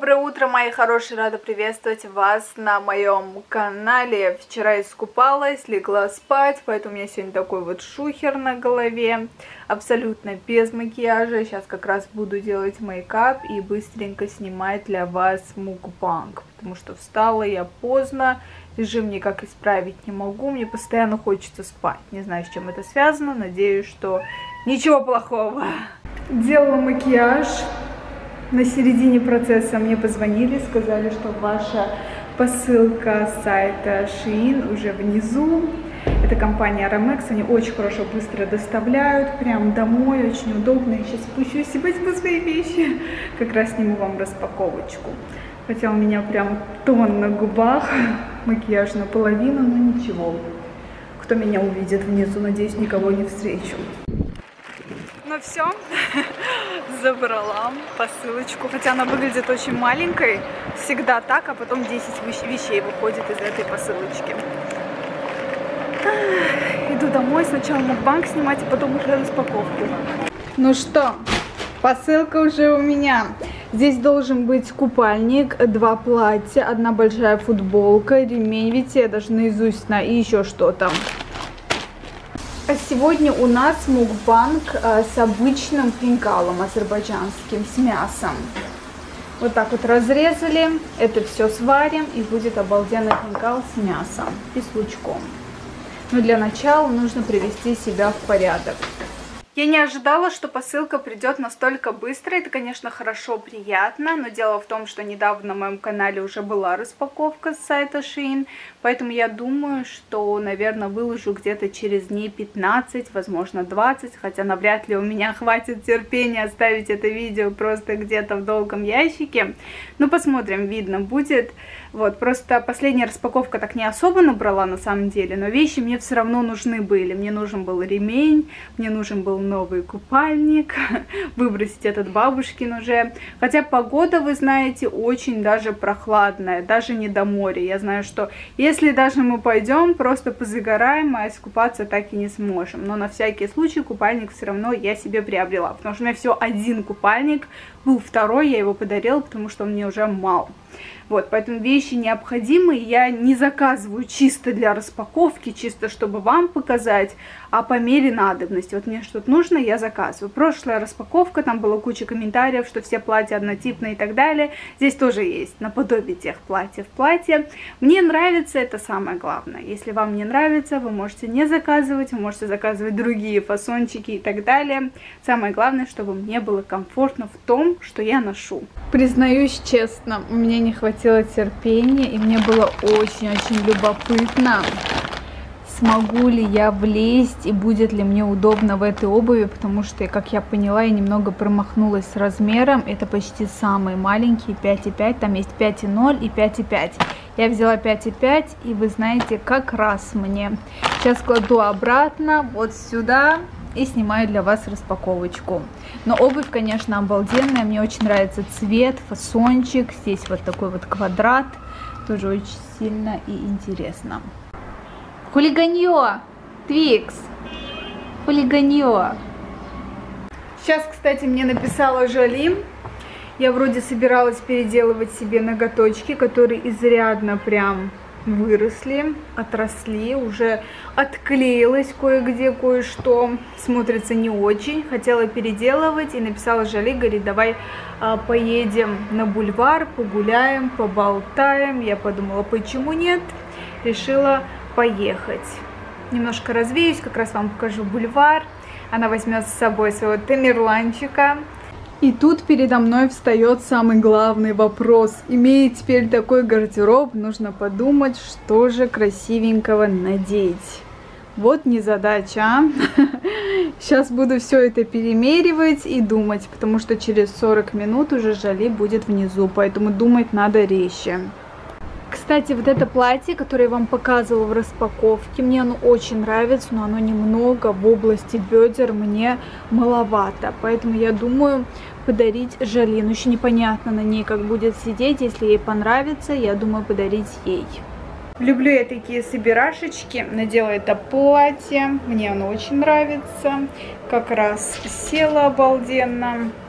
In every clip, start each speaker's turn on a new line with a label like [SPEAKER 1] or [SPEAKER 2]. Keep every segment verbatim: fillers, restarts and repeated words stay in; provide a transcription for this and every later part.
[SPEAKER 1] Доброе утро, мои хорошие, рада приветствовать вас на моем канале. Вчера искупалась, легла спать, поэтому у меня сегодня такой вот шухер на голове, абсолютно без макияжа. Сейчас как раз буду делать мейкап и быстренько снимать для вас мукбанг, потому что встала я поздно, режим никак исправить не могу, мне постоянно хочется спать. Не знаю, с чем это связано, надеюсь, что ничего плохого. Делала макияж. На середине процесса мне позвонили, сказали, что ваша посылка с сайта Shein уже внизу. Это компания Aramex, они очень хорошо, быстро доставляют, прям домой, очень удобно. Я сейчас спущусь и возьму свои вещи, как раз сниму вам распаковочку. Хотя у меня прям тон на губах, макияж наполовину, но ничего. Кто меня увидит внизу, надеюсь, никого не встречу. Ну все, забрала посылочку, хотя она выглядит очень маленькой, всегда так, а потом десять вещей выходит из этой посылочки. Иду домой, сначала мукбанг снимать, а потом уже распаковку. Ну что, посылка уже у меня. Здесь должен быть купальник, два платья, одна большая футболка, ремень, видите, я даже наизусть знаю, и еще что-то. Сегодня у нас мукбанг с обычным хинкалом азербайджанским, с мясом. Вот так вот разрезали, это все сварим, и будет обалденный хинкал с мясом и с лучком. Но для начала нужно привести себя в порядок. Я не ожидала, что посылка придет настолько быстро. Это, конечно, хорошо, приятно, но дело в том, что недавно на моем канале уже была распаковка с сайта Shein, поэтому я думаю, что, наверное, выложу где-то через дней пятнадцать, возможно, двадцать, хотя навряд ли у меня хватит терпения оставить это видео просто где-то в долгом ящике. Ну, посмотрим, видно будет. Вот, просто последняя распаковка так не особо набрала на самом деле, но вещи мне все равно нужны были. Мне нужен был ремень, мне нужен был новый купальник, выбросить этот бабушкин уже. Хотя погода, вы знаете, очень даже прохладная, даже не до моря. Я знаю, что если даже мы пойдем, просто позагораем, а искупаться так и не сможем. Но на всякий случай купальник все равно я себе приобрела, потому что у меня всего один купальник, был второй, я его подарила, потому что он мне уже мал. Вот, поэтому вещи необходимые я не заказываю чисто для распаковки, чисто чтобы вам показать, а по мере надобности. Вот мне что-то нужно, я заказываю. Прошлая распаковка, там была куча комментариев, что все платья однотипные и так далее. Здесь тоже есть наподобие тех платьев платья. Мне нравится, это самое главное. Если вам не нравится, вы можете не заказывать, вы можете заказывать другие фасончики и так далее. Самое главное, чтобы мне было комфортно в том, что я ношу. Признаюсь честно, у меня не хватило терпения, и мне было очень-очень любопытно, смогу ли я влезть и будет ли мне удобно в этой обуви, потому что, как я поняла, я немного промахнулась с размером. Это почти самые маленькие, пять и пять, там есть пять и ноль и пять и пять. Я взяла пять и пять, и вы знаете, как раз мне. Сейчас кладу обратно вот сюда и снимаю для вас распаковочку. Но обувь, конечно, обалденная, мне очень нравится цвет, фасончик. Здесь вот такой вот квадрат, тоже очень сильно и интересно. Хулиганье, Твикс, хулиганье. Сейчас, кстати, мне написала Жали. Я вроде собиралась переделывать себе ноготочки, которые изрядно прям выросли, отросли, уже отклеилось кое-где кое-что, смотрится не очень. Хотела переделывать и написала Жали, говорит, давай а, поедем на бульвар, погуляем, поболтаем. Я подумала, почему нет? Решила поехать. Немножко развеюсь, как раз вам покажу бульвар. Она возьмет с собой своего тамерланчика. И тут передо мной встает самый главный вопрос. Имея теперь такой гардероб, нужно подумать, что же красивенького надеть. Вот незадача, а? Сейчас буду все это перемеривать и думать, потому что через сорок минут уже Жали будет внизу, поэтому думать надо резче. Кстати, вот это платье, которое я вам показывала в распаковке, мне оно очень нравится, но оно немного в области бедер мне маловато. Поэтому я думаю подарить Жали. Но еще непонятно на ней, как будет сидеть. Если ей понравится, я думаю подарить ей. Люблю я такие собирашечки. Надела это платье. Мне оно очень нравится. Как раз село обалденно.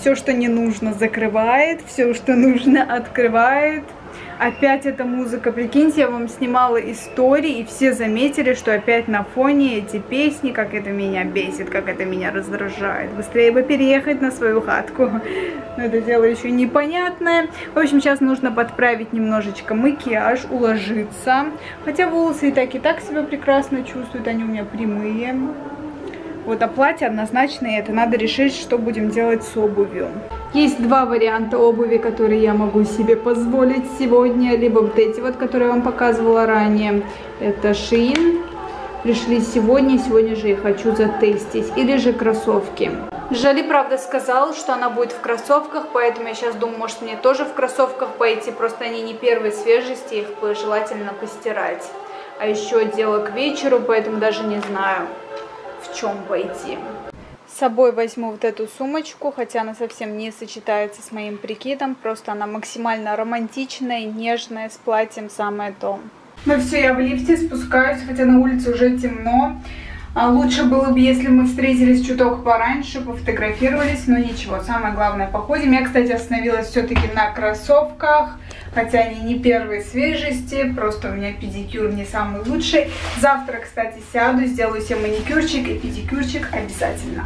[SPEAKER 1] Все, что не нужно, закрывает. Все, что нужно, открывает. Опять эта музыка. Прикиньте, я вам снимала истории, и все заметили, что опять на фоне эти песни, как это меня бесит, как это меня раздражает. Быстрее бы переехать на свою хатку. Но это дело еще непонятное. В общем, сейчас нужно подправить немножечко макияж, уложиться. Хотя волосы и так, и так себя прекрасно чувствуют, они у меня прямые. Вот, а платье однозначно это. Надо решить, что будем делать с обувью. Есть два варианта обуви, которые я могу себе позволить сегодня. Либо вот эти вот, которые я вам показывала ранее. Это Shein. Пришли сегодня, сегодня же я хочу затестить. Или же кроссовки. Жали, правда, сказала, что она будет в кроссовках, поэтому я сейчас думаю, может мне тоже в кроссовках пойти. Просто они не первой свежести, их желательно постирать. А еще дело к вечеру, поэтому даже не знаю, в чем пойти. С собой возьму вот эту сумочку, хотя она совсем не сочетается с моим прикидом. Просто она максимально романтичная, нежная, с платьем самое то. Ну все, я в лифте спускаюсь, хотя на улице уже темно. А лучше было бы, если мы встретились чуток пораньше, пофотографировались, но ничего, самое главное, походим. Я, кстати, остановилась все-таки на кроссовках, хотя они не первой свежести, просто у меня педикюр не самый лучший. Завтра, кстати, сяду, сделаю себе маникюрчик и педикюрчик обязательно.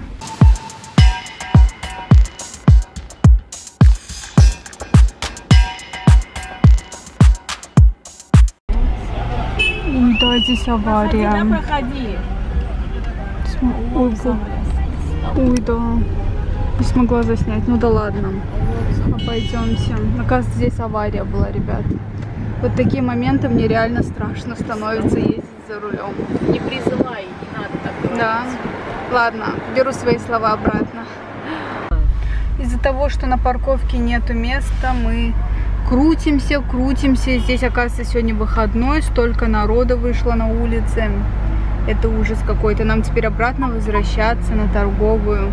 [SPEAKER 1] Да, здесь авария.
[SPEAKER 2] Проходи.
[SPEAKER 1] Ой, ой, да. Не смогла заснять. Ну да ладно. Обойдемся. Оказывается, здесь авария была, ребят. Вот такие моменты мне реально страшно становится ездить за рулем.
[SPEAKER 2] Не призывай, не надо так говорить.
[SPEAKER 1] Да. Ладно, беру свои слова обратно. Из-за того, что на парковке нету места, мы крутимся, крутимся. Здесь, оказывается, сегодня выходной. Столько народа вышло на улице. Это ужас какой-то. Нам теперь обратно возвращаться на Торговую.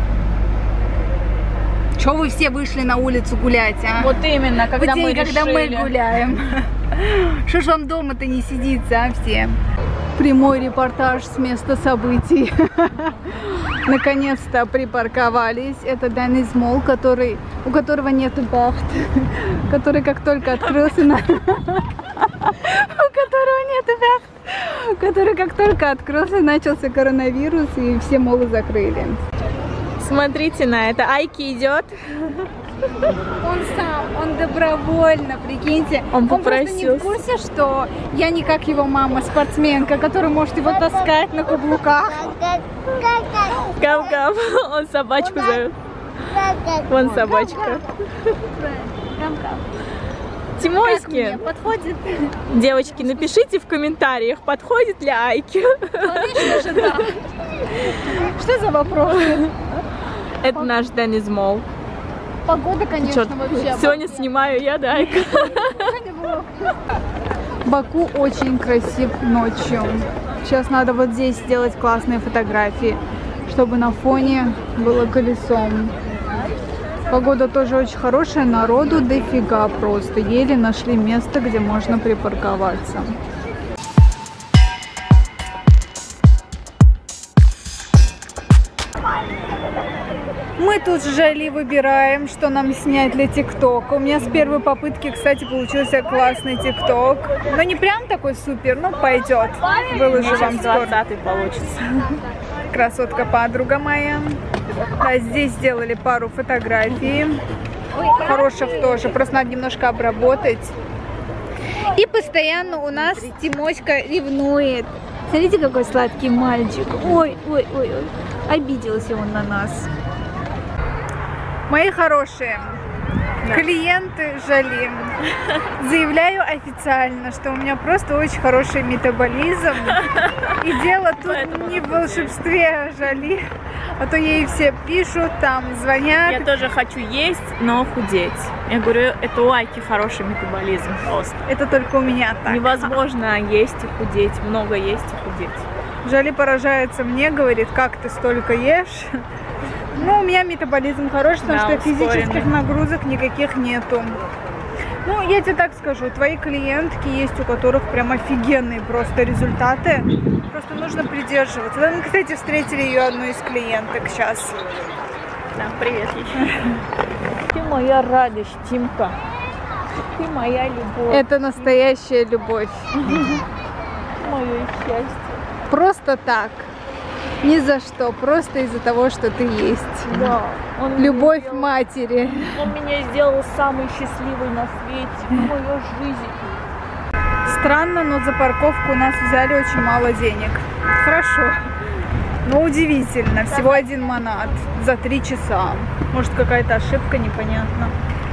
[SPEAKER 1] Чё вы все вышли на улицу гулять, а?
[SPEAKER 2] Вот именно, когда
[SPEAKER 1] в день,
[SPEAKER 2] мы
[SPEAKER 1] когда
[SPEAKER 2] решили.
[SPEAKER 1] мы гуляем. Что ж вам дома-то не сидится, а, все? Прямой репортаж с места событий. Наконец-то припарковались. Это Denny's Mall, который, у которого нету бахт. Который как только открылся на... У которого нету бахт. Который как только открылся, начался коронавирус, и все молы закрыли.
[SPEAKER 2] Смотрите на это. Айки идет.
[SPEAKER 1] Он сам, он добровольно, прикиньте.
[SPEAKER 2] Он
[SPEAKER 1] попросился. Он просто не в курсе, что я не как его мама, спортсменка, которая может его таскать на каблуках.
[SPEAKER 2] Гав-гав. Он собачку зовет. Вон собачка. Тимоськи.
[SPEAKER 1] Подходит?
[SPEAKER 2] Девочки, напишите в комментариях, подходит ли Айки.
[SPEAKER 1] Конечно же, да. Что за вопрос?
[SPEAKER 2] Это наш Denny's Mall.
[SPEAKER 1] Погода, конечно,
[SPEAKER 2] Чё,
[SPEAKER 1] вообще.
[SPEAKER 2] сегодня снимаю я, да, Айка.
[SPEAKER 1] Баку очень красив ночью. Сейчас надо вот здесь сделать классные фотографии, чтобы на фоне было колесом. Погода тоже очень хорошая, народу дофига просто. Еле нашли место, где можно припарковаться. Мы тут с Жали выбираем, что нам снять для ТикТока. У меня с первой попытки, кстати, получился классный ТикТок. Но не прям такой супер, но пойдет. Выложу вам скоро.
[SPEAKER 2] двадцатый получится.
[SPEAKER 1] Красотка подруга моя. Да, здесь сделали пару фотографий. Хороших тоже. Просто надо немножко обработать. И постоянно у нас Тимоська ревнует. Смотрите, какой сладкий мальчик. Ой, ой, ой, ой. Обиделся он на нас. Мои хорошие, да. Клиенты Жали, заявляю официально, что у меня просто очень хороший метаболизм. И дело тут Поэтому не в волшебстве Жали, а то ей все пишут, там звонят.
[SPEAKER 2] Я тоже хочу есть, но худеть. Я говорю, это у Айки хороший метаболизм просто.
[SPEAKER 1] Это только у меня так.
[SPEAKER 2] Невозможно есть и худеть, много есть и худеть.
[SPEAKER 1] Жали поражается мне, говорит, как ты столько ешь. Ну, у меня метаболизм хороший, потому да, что физических нагрузок никаких нету. Ну, я тебе так скажу, твои клиентки есть, у которых прям офигенные просто результаты. Просто нужно придерживаться. Мы, кстати, встретили ее одну из клиенток сейчас.
[SPEAKER 2] Да, привет еще. Ты моя радость, Тимка. Ты моя любовь.
[SPEAKER 1] Это настоящая любовь.
[SPEAKER 2] Мое счастье.
[SPEAKER 1] Просто так. Ни за что. Просто из-за того, что ты есть.
[SPEAKER 2] Да. Он
[SPEAKER 1] Любовь
[SPEAKER 2] сделал...
[SPEAKER 1] матери.
[SPEAKER 2] Он меня сделал самой счастливой на свете. Моя жизнь.
[SPEAKER 1] Странно, но за парковку у нас взяли очень мало денег. Хорошо. Но удивительно. Всего один манат за три часа. Может, какая-то ошибка, непонятно.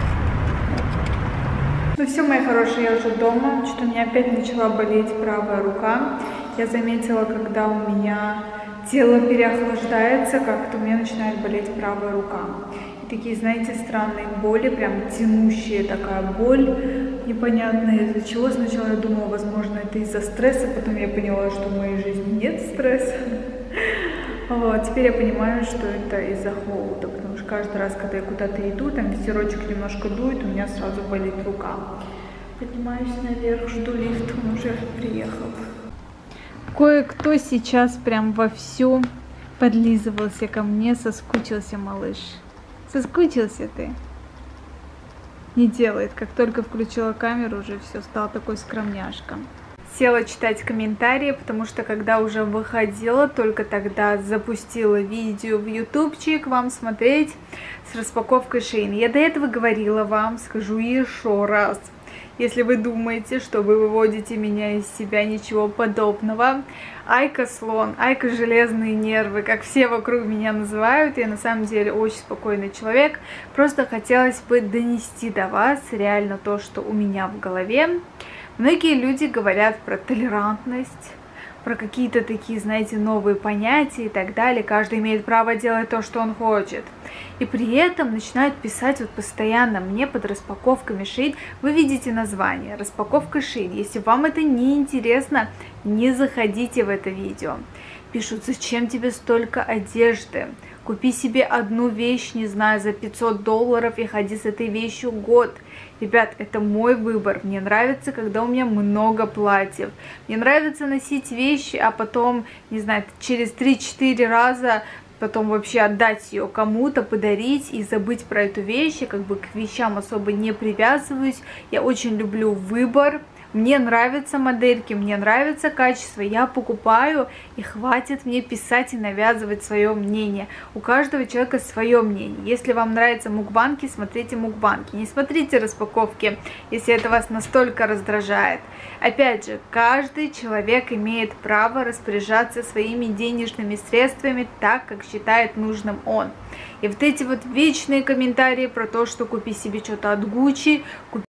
[SPEAKER 1] Ну все, мои хорошие, я уже дома. Что-то у меня опять начала болеть правая рука. Я заметила, когда у меня тело переохлаждается, как-то у меня начинает болеть правая рука. И такие, знаете, странные боли, прям тянущая такая боль, непонятная из-за чего. Сначала я думала, возможно, это из-за стресса, потом я поняла, что в моей жизни нет стресса. Вот, теперь я понимаю, что это из-за холода, потому что каждый раз, когда я куда-то иду, там ветерочек немножко дует, у меня сразу болит рука. Поднимаюсь наверх, жду лифт, он уже приехал. Кое-кто сейчас прям вовсю подлизывался ко мне, соскучился малыш. Соскучился ты? Не делает, как только включила камеру, уже все, стал такой скромняшка. Села читать комментарии, потому что когда уже выходила, только тогда запустила видео в ютубчик вам смотреть с распаковкой Shein. Я до этого говорила вам, скажу еще раз. Если вы думаете, что вы выводите меня из себя, ничего подобного. Айка слон, Айка железные нервы, как все вокруг меня называют. Я на самом деле очень спокойный человек. Просто хотелось бы донести до вас реально то, что у меня в голове. Многие люди говорят про толерантность, про какие-то такие, знаете, новые понятия и так далее. Каждый имеет право делать то, что он хочет. И при этом начинают писать вот постоянно мне под распаковками Shein. Вы видите название распаковка Shein. Если вам это не интересно, не заходите в это видео. Пишут, зачем тебе столько одежды? Купи себе одну вещь, не знаю, за пятьсот долларов и ходи с этой вещью год. Ребят, это мой выбор. Мне нравится, когда у меня много платьев. Мне нравится носить вещи, а потом, не знаю, через три-четыре раза потом вообще отдать ее кому-то, подарить и забыть про эту вещь. Я как бы к вещам особо не привязываюсь. Я очень люблю выбор. Мне нравятся модельки, мне нравится качество, я покупаю, и хватит мне писать и навязывать свое мнение. У каждого человека свое мнение. Если вам нравятся мукбанки, смотрите мукбанки. Не смотрите распаковки, если это вас настолько раздражает. Опять же, каждый человек имеет право распоряжаться своими денежными средствами так, как считает нужным он. И вот эти вот вечные комментарии про то, что купи себе что-то от Гуччи, купи